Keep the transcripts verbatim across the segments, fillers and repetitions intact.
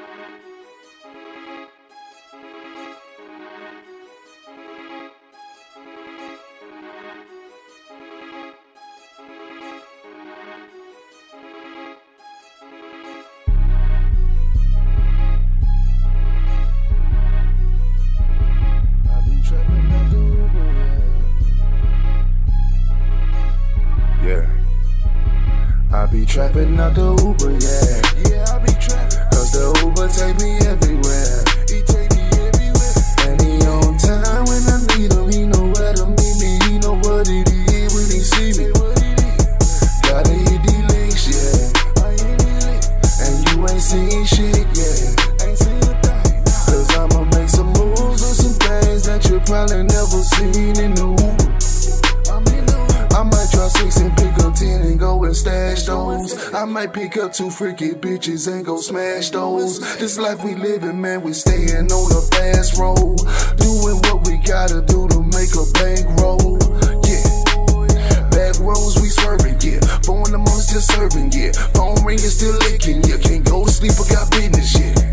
I be trapping out the Uber, yeah. Yeah, I be trapping. Cause the Uber take me everywhere. He take me everywhere. And he on time when I need him. He know where to meet me. He know what it is when he see me. Gotta hit these links, yeah. And you ain't seen shit, yeah. Ain't seen a thing. Cause I'ma make some moves with some things that you probably never seen in the Uber. I might try six and pick up ten and go and stash those. I might pick up two freaky bitches and go smash those. This life we living, man, we staying on the fast road, doing what we gotta do to make a bankroll. Yeah, back roads we swerving, yeah. Phone the money still serving, yeah. Phone ringing still licking, yeah. Can't go to sleep, I got business, yeah.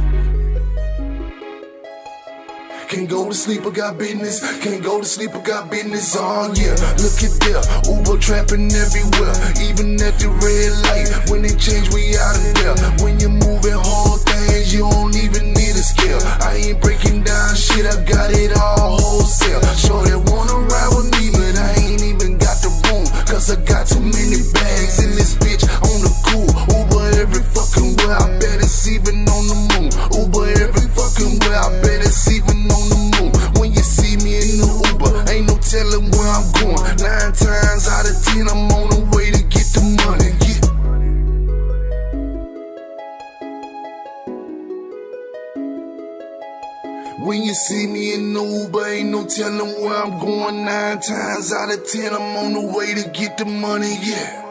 Can't go to sleep, I got business. Can't go to sleep, I got business. Oh yeah, look at there, Uber trapping everywhere. Even at the red light, when they change, we out of there. When you're moving hard things, you don't even need a scale. I ain't breaking down shit, I got it all wholesale. Sure they wanna ride with me, but I ain't even got the room. Cause I got too many bags in this bitch on the cool. Uber every fucking where, I bet it's even on the moon. Uber every fucking where, I bet it's even on the moon. When you see me in the Uber, ain't no telling where I'm going. Nine times out of ten, I'm on the way to get the money, yeah. When you see me in the Uber, ain't no telling where I'm going. Nine times out of ten, I'm on the way to get the money, yeah.